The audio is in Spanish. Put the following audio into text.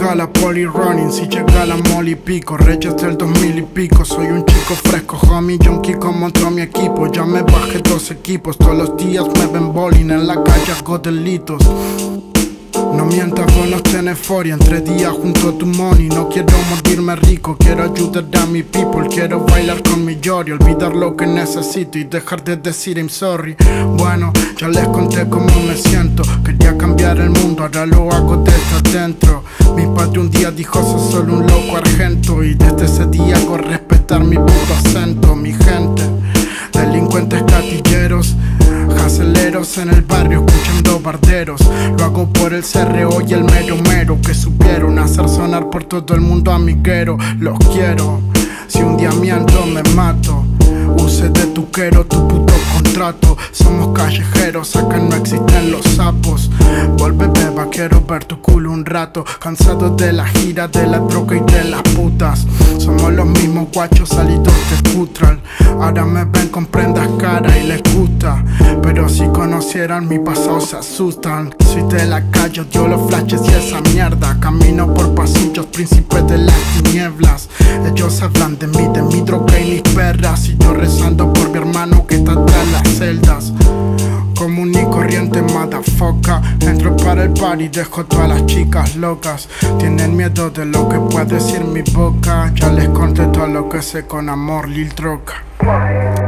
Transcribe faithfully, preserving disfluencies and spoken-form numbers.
llega la poli running, si llega la moli pico. Reyes del dos mil y pico, soy un chico fresco, homie junkie como otro mi equipo. Ya me bajé dos equipos, todos los días me ven bowling, en la calle hago delitos. No mientas, vos no tenés euforia, entre días junto a tu money. No quiero morirme rico, quiero ayudar a mi people. Quiero bailar con mi Yori, olvidar lo que necesito y dejar de decir I'm sorry. Bueno, ya les conté cómo me siento. Quería cambiar el mundo, ahora lo hago desde adentro. Mi padre un día dijo sos solo un loco argento, y desde ese día hago respetar mi puto acento. Mi gente, delincuentes catilleros, jaceleros en el barrio escuchando barderos. Lo hago por el C R O y el mero mero, que supieron hacer sonar por todo el mundo amiguero. Los quiero, si un día miento me mato. Use de tu quero tu puto contrato. Somos callejeros, acá no existen los sapos. Vuelve beba, quiero ver tu culo un rato. Cansado de la gira, de la droga y de las putas. Somos los mismos guachos salidos de Cutral. Ahora me ven con prendas caras y les gusta, pero si conocieran mi pasado se asustan. Soy de la calle, odio los flashes y esa mierda. Camino por pasillos, príncipes de las tinieblas. Ellos hablan de mí, de mi droga y mis perras, y yo rezando por mi hermano que está tras las celdas. Común y corriente, motherfucker. Entro para el party, dejo todas las chicas locas. Tienen miedo de lo que puede decir mi boca. Ya les conté todo lo que sé con amor, Lil Troca.